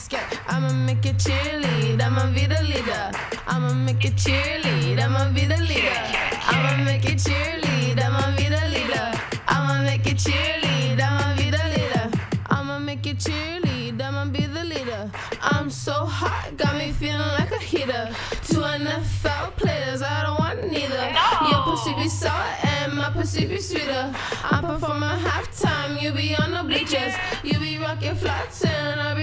scared. I'ma make it cheerlead, I'ma be the leader. I'ma make it cheerlead, I'ma be the leader. I'ma make it cheerlead, I'ma be the leader. I'ma make it cheerlead, I'ma be the leader. I'ma make it cheerlead, I'ma be the leader. I'm so hot, got me feeling like a heater. Two NFL players, I don't want neither. Your pussy be sour and my pussy be sweeter. I'm performing halftime, you be on the bleachers. You be rocking flats and I